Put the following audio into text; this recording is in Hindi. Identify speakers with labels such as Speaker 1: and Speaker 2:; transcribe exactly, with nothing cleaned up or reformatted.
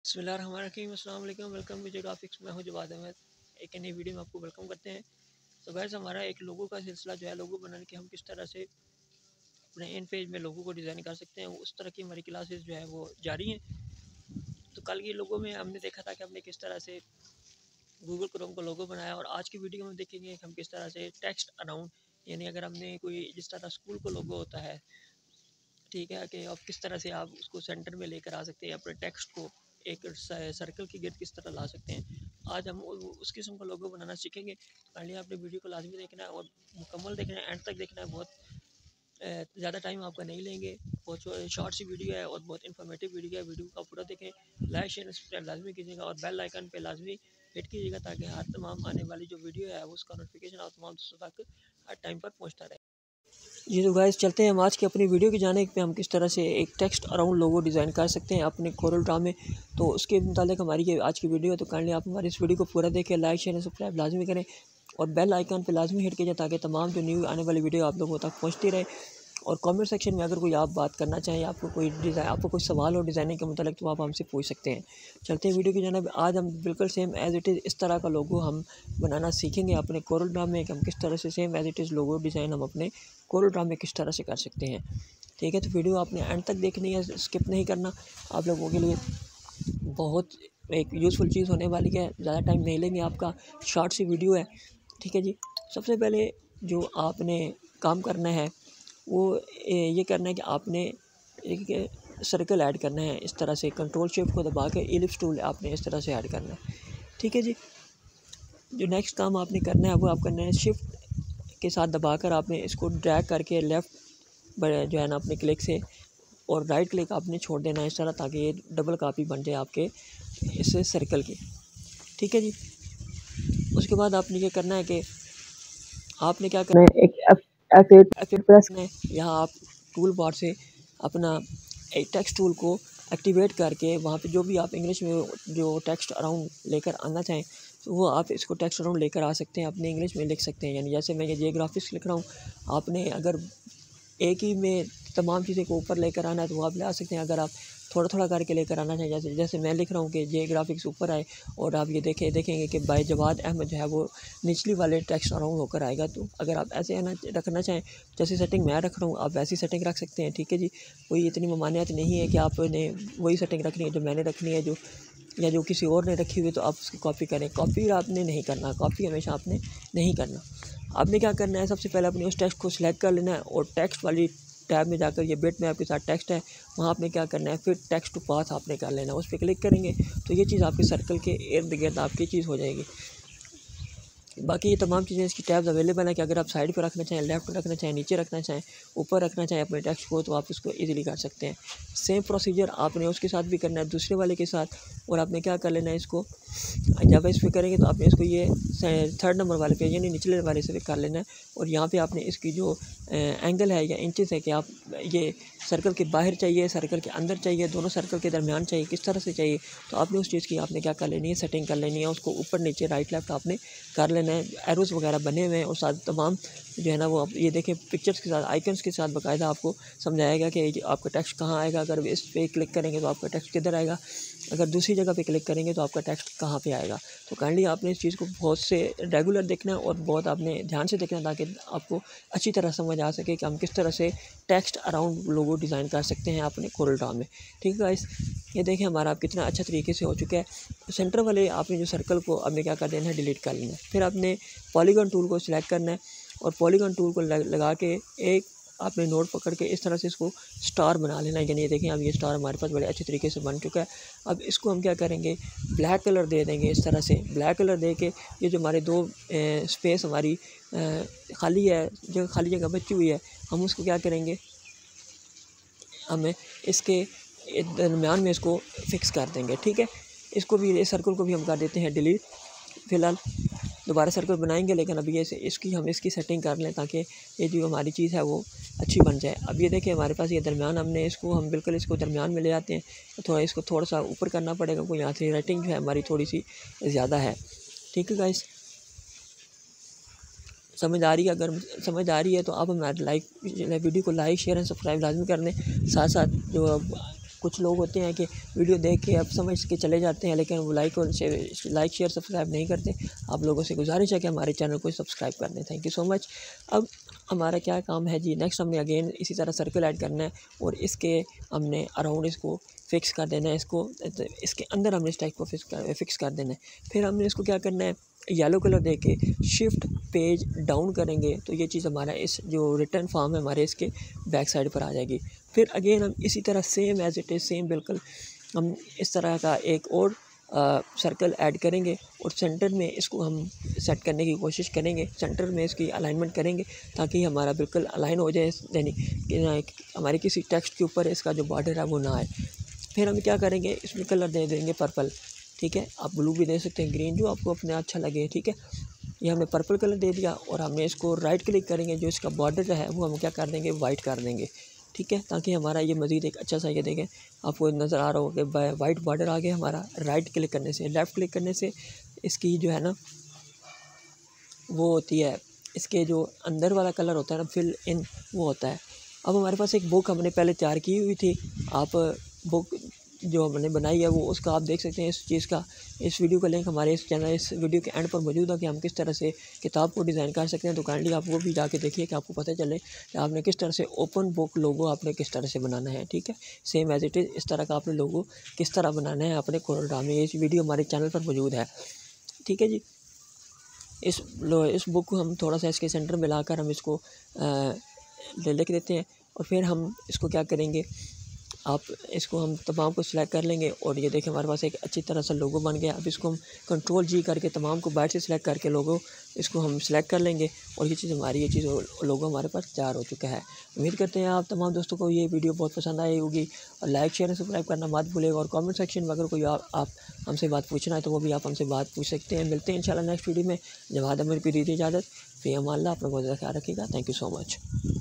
Speaker 1: बिस्मिल्लाहिर्रहमानिर्रहीम, अस्सलाम वालेकुम, वेलकम टू ग्राफिक्स। मैं हूं जवाद अहमद। एक नई वीडियो में आपको वेलकम करते हैं। तो गाइस, हमारा एक लोगो का सिलसिला जो है, लोगो बनाने के हम किस तरह से अपने इन पेज में लोगो को डिज़ाइन कर सकते हैं, उस तरह की हमारी क्लासेस जो है वो जारी हैं। तो कल की लोगो में हमने देखा था कि हमने किस तरह से गूगल क्रोम का लोगो बनाया, और आज की वीडियो में देखेंगे कि हम किस तरह से टेक्स्ट अराउंड, यानी अगर हमने कोई जिस तरह स्कूल का लोगो होता है, ठीक है, कि आप किस तरह से आप उसको सेंटर में लेकर आ सकते हैं, अपने टेक्स्ट को एक सर्कल की गिर्द किस तरह ला सकते हैं। आज हम उस किस्म का लोगो बनाना सीखेंगे। तो काइंडली आपने वीडियो को लाजमी देखना है और मुकम्मल देखना है, एंड तक देखना है। बहुत ज़्यादा टाइम आपका नहीं लेंगे, बहुत शॉर्ट सी वीडियो है और बहुत इन्फॉर्मेटिव वीडियो है। वीडियो का पूरा देखें, लाइक शेयर सब्सक्राइब लाजमी कीजिएगा और बेल आइकन पे लाजमी हिट कीजिएगा, ताकि हर तमाम आने वाली जो वीडियो है वो उसका नोटिफिकेशन आप तमाम दोस्तों तक हर टाइम पर पहुँचता रहे। जी तो गाइस, चलते हैं हम आज की अपनी वीडियो की जाने पे। हम किस तरह से एक टेक्स्ट अराउंड लोगो डिज़ाइन कर सकते हैं अपने कोरल ड्रा में। तो उसके मुतालिक हमारी ये आज की वीडियो है। तो काइंडली आप हमारी इस वीडियो को पूरा देखें, लाइक शेयर सब्सक्राइब लाजमी करें और बेल आइकन पे लाजमी हिट कीजिए, ताकि तमाम जो न्यू आने वाली वीडियो आप लोगों तक पहुँचती रहे। और कमेंट सेक्शन में अगर कोई आप बात करना चाहें, आपको कोई डिज़ाइन आपको कोई सवाल हो डिज़ाइनिंग के मुतालिक, तो आप हमसे पूछ सकते हैं। चलते हैं वीडियो की जानिब। आज हम बिल्कुल सेम एज़ इट इज़ इस तरह का लोगो हम बनाना सीखेंगे अपने कोरल ड्रा में, कि हम किस तरह से same as it is logo design हम अपने कोरल ड्रा में किस तरह से कर सकते हैं। ठीक है, तो वीडियो आपने एंड तक देखनी है, स्किप नहीं करना। आप लोगों के लिए बहुत एक यूज़फुल चीज़ होने वाली है। ज़्यादा टाइम नहीं लेंगे आपका, शॉर्ट सी वीडियो है। ठीक है जी, सबसे पहले जो आपने काम करना है वो ये करना है कि आपने एक सर्कल ऐड करना है। इस तरह से कंट्रोल शिफ्ट को दबा के एलिप्स टूल आपने इस तरह से ऐड करना है। ठीक है जी, जो नेक्स्ट काम आपने करना है वो आप करना है शिफ्ट के साथ दबाकर आपने इसको ड्रैग करके लेफ़्ट जो है ना अपने क्लिक से, और राइट क्लिक आपने छोड़ देना है इस तरह, ताकि ये डबल कॉपी बन जाए आपके इस सर्कल की। ठीक है जी, उसके बाद आपने ये करना है कि आपने क्या करना है, एक एफ एट प्रेस में यहाँ आप टूल बार से अपना एक टेक्स्ट टूल को एक्टिवेट करके वहाँ पे जो भी आप इंग्लिश में जो टेक्स्ट अराउंड लेकर आना चाहें, तो वो आप इसको टेक्स्ट अराउंड लेकर आ सकते हैं, अपने इंग्लिश में लिख सकते हैं। यानी जैसे मैं ये जियोग्राफिक्स लिख रहा हूँ, आपने अगर एक ही में तमाम चीज़ें को ऊपर लेकर आना है तो वो आप ले आ सकते हैं। अगर आप थोड़ा थोड़ा करके लेकर आना चाहिए, जैसे जैसे मैं लिख रहा हूँ कि ये ग्राफिक्स ऊपर आए, और आप ये देखें देखेंगे कि बाय जवाद अहमद जो है वो निचली वाले टेक्स्ट अराउंड होकर आएगा। तो अगर आप ऐसे आना रखना चाहें, जैसी सेटिंग मैं रख रहा हूँ, आप वैसी सेटिंग रख सकते हैं। ठीक है जी, कोई इतनी ममानियत नहीं है कि आपने वही सेटिंग रखनी है जो मैंने रखनी है, जो या जो किसी और ने रखी हुई, तो आप उसकी कॉपी करें। कॉपी आपने नहीं करना, कॉपी हमेशा आपने नहीं करना। आपने क्या करना है, सबसे पहले अपने उस टेक्स्ट को सिलेक्ट कर लेना है, और टेक्स्ट वाली टैब में जाकर ये बिट में आपके साथ टेक्स्ट है, वहाँ आपने क्या करना है, फिर टेक्स्ट टू पाथ आपने कर लेना है। उस पर क्लिक करेंगे तो ये चीज़ आपके सर्कल के इर्द गिर्द आपकी चीज़ हो जाएगी। बाकी ये तमाम चीज़ें इसकी टैब्स अवेलेबल हैं कि अगर आप साइड पर रखना चाहें, लेफ्ट रखना चाहें, नीचे रखना चाहें, ऊपर रखना चाहें अपने टेक्स्ट को, तो आप इसको इजीली कर सकते हैं। सेम प्रोसीजर आपने उसके साथ भी करना है, दूसरे वाले के साथ। और आपने क्या कर लेना है, इसको जब इस पर करेंगे तो आपने इसको ये थर्ड नंबर वाले पे यानी निचले वाले से भी कर लेना है। और यहाँ पे आपने इसकी जो एंगल है या इंचेस है कि आप ये सर्कल के बाहर चाहिए, सर्कल के अंदर चाहिए, दोनों सर्कल के दरमियान चाहिए, किस तरह से चाहिए, तो आपने उस चीज़ की आपने क्या कर लेनी है, सेटिंग कर लेनी है। उसको ऊपर नीचे राइट लेफ्ट आपने कर लेना है। एरोस वगैरह बने हुए हैं और साथ तमाम जो है ना वो आप ये देखें पिक्चर्स के साथ, आइकन्स के साथ बाकायदा आपको समझाएगा कि आपका टेक्स्ट कहाँ आएगा। अगर इस पर क्लिक करेंगे तो आपका टेक्स्ट किधर आएगा, अगर दूसरी जगह पे क्लिक करेंगे तो आपका टेक्स्ट कहाँ पे आएगा। तो काइंडली आपने इस चीज़ को बहुत से रेगुलर देखना है और बहुत आपने ध्यान से देखना है, ताकि आपको अच्छी तरह समझ आ सके कि हम किस तरह से टेक्स्ट अराउंड लोगो डिज़ाइन कर सकते हैं अपने कोरल ड्रा में। ठीक है गाइस, ये देखें हमारा आप कितना अच्छा तरीके से हो चुका है। सेंटर वाले आपने जो सर्कल को आपने क्या कर देना है, डिलीट कर लेना है। फिर आपने पॉलीगॉन टूल को सिलेक्ट करना है, और पॉलीगॉन टूल को लगा के एक आपने नोट पकड़ के इस तरह से इसको स्टार बना लेना है। यानी ये देखें अब ये स्टार हमारे पास बड़े अच्छे तरीके से बन चुका है। अब इसको हम क्या करेंगे, ब्लैक कलर दे देंगे। इस तरह से ब्लैक कलर दे के ये जो हमारे दो ए, स्पेस हमारी ए, खाली है, जो खाली जगह बची हुई है, हम उसको क्या करेंगे, हमें इसके दरमियान में इसको फिक्स कर देंगे। ठीक है, इसको भी, इस सर्कल को भी हम कर देते हैं डिलीट। फ़िलहाल दोबारा सर्कल बनाएंगे, लेकिन अभी ये इसकी हम इसकी सेटिंग कर लें, ताकि ये जो हमारी चीज़ है वो अच्छी बन जाए। अब ये देखिए हमारे पास ये दरमियान, हमने इसको हम बिल्कुल इसको दरमियान में ले आते हैं। तो थोड़ा इसको थोड़ा सा ऊपर करना पड़ेगा, कोई यहाँ से राइटिंग जो है हमारी थोड़ी सी ज़्यादा है। ठीक है गाइस, समझ आ रही है? अगर समझ आ रही है तो आप हमारे लाइक वीडियो को लाइक शेयर एंड सब्सक्राइब लाजमी कर लें। साथ साथ जो कुछ लोग होते हैं कि वीडियो देख के अब समझ के चले जाते हैं, लेकिन वो लाइक और लाइक शेयर सब्सक्राइब नहीं करते। आप लोगों से गुजारिश है कि हमारे चैनल को सब्सक्राइब कर दें। Thank you so much. अब हमारा क्या काम है जी, नेक्स्ट हमने अगेन इसी तरह सर्कल ऐड करना है और इसके हमने अराउंड इसको फिक्स कर देना है, इसको इसके अंदर हमने इस टाइप को फिक्स कर फिक्स कर देना है। फिर हमने इसको क्या करना है, येलो कलर दे के शिफ्ट पेज डाउन करेंगे तो ये चीज़ हमारा इस जो रिटर्न फॉर्म है हमारे इसके बैक साइड पर आ जाएगी। फिर अगेन हम इसी तरह same as it is same बिल्कुल हम इस तरह का एक और सर्कल ऐड करेंगे और सेंटर में इसको हम सेट करने की कोशिश करेंगे, सेंटर में इसकी अलाइनमेंट करेंगे ताकि हमारा बिल्कुल अलाइन हो जाए, यानी कि हमारे किसी टेक्स्ट के ऊपर इसका जो बॉर्डर है वो ना आए। फिर हम क्या करेंगे, इसमें कलर दे देंगे पर्पल, ठीक है, आप ब्लू भी दे सकते हैं, ग्रीन, जो आपको अपने अच्छा लगे, ठीक है। ये हमने पर्पल कलर दे दिया और हमने इसको राइट क्लिक करेंगे, जो इसका बॉर्डर है वो हम क्या कर देंगे, वाइट कर देंगे, ठीक है, ताकि हमारा ये मज़ीद एक अच्छा सा, ये देखें आपको नज़र आ रहा हो कि वाइट बॉर्डर आ गया हमारा। राइट क्लिक करने से, लेफ़्ट क्लिक करने से इसकी जो है ना वो होती है, इसके जो अंदर वाला कलर होता है ना, फिल इन, वो होता है। अब हमारे पास एक बुक हमने पहले तैयार की हुई थी, आप बुक जो हमने बनाई है वो उसका आप देख सकते हैं। इस चीज़ का, इस वीडियो का लिंक हमारे इस चैनल, इस वीडियो के एंड पर मौजूद है कि हम किस तरह से किताब को डिज़ाइन कर सकते हैं। तो काइंडली आप वो भी जाके देखिए कि आपको पता चले कि आपने किस तरह से ओपन बुक लोगो आपने किस तरह से बनाना है, ठीक है। सेम एज इट इज़ इस तरह का आपने लोगो किस तरह बनाना है अपने कोरोड्रा में, इस वीडियो हमारे चैनल पर मौजूद है, ठीक है जी। इस लो इस बुक को हम थोड़ा सा इसके सेंटर में लाकर हम इसको लिख देते हैं और फिर हम इसको क्या करेंगे, आप इसको हम तमाम को सिलेक्ट कर लेंगे और ये देखें हमारे पास एक अच्छी तरह से लोगो बन गया। अब इसको हम कंट्रोल जी करके तमाम को बैठ से सिलेक्ट करके लोगो इसको हम सिलेक्ट कर लेंगे और ये चीज़ हमारी ये चीज़ लोगो हमारे पास तैयार हो चुका है। उम्मीद करते हैं आप तमाम दोस्तों को ये वीडियो बहुत पसंद आई होगी और लाइक शेयर सब्सक्राइब करना मत भूलिएगा और कमेंट सेक्शन में अगर कोई आप, आप हमसे बात पूछना है तो वो भी आप हमसे बात पूछ सकते हैं। मिलते हैं इंशाल्लाह नेक्स्ट वीडियो में। जवाद अमीर की दीजिए इजाज़त, फ़ी अमान अल्लाह, अपना बहुत ज़्यादा ख्याल रखिएगा। Thank you so much.